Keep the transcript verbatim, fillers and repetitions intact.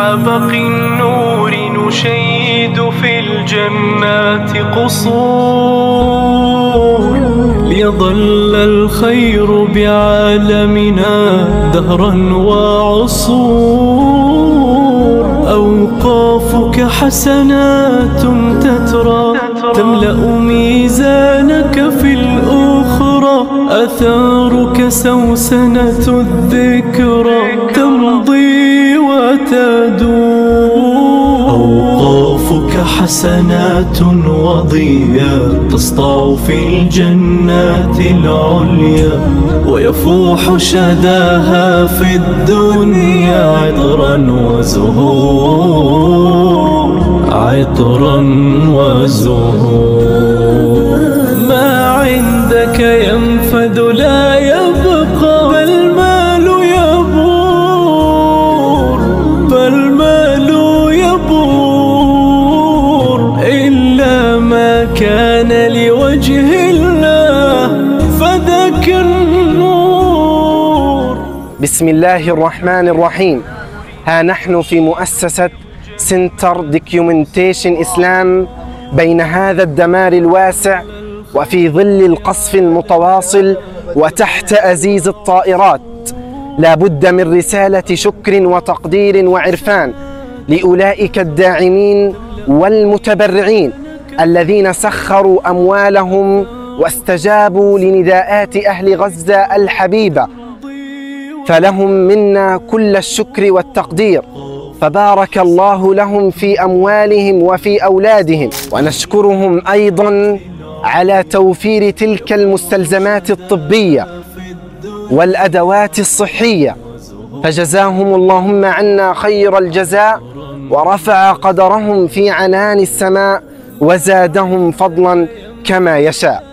عبق النور نشيد في الجنات قصور، ليظل الخير بعالمنا دهرا وعصور. أوقافك حسنات تترى تملأ ميزانك في الأخرى، أثارك سوسنة الذكرى تمضي وتدور. أوقافك حسنات وضياء تسطع في الجنات العليا، ويفوح شداها في الدنيا عطرا وزهور، عطرا وزهور. ما عندك ينفد لا يبقى، فالمال يبور، فالمال يبور، إلا ما كان لوجه الله فذاك النور. بسم الله الرحمن الرحيم. ها نحن في مؤسسة سنتر دوكيومنتيشن إسلام بين هذا الدمار الواسع، وفي ظل القصف المتواصل، وتحت أزيز الطائرات. لا بد من رسالة شكر وتقدير وعرفان لأولئك الداعمين والمتبرعين الذين سخروا أموالهم واستجابوا لنداءات أهل غزة الحبيبة، فلهم منا كل الشكر والتقدير، فبارك الله لهم في أموالهم وفي أولادهم. ونشكرهم أيضا على توفير تلك المستلزمات الطبية والأدوات الصحية، فجزاهم اللهم عنا خير الجزاء، ورفع قدرهم في عنان السماء، وزادهم فضلا كما يشاء.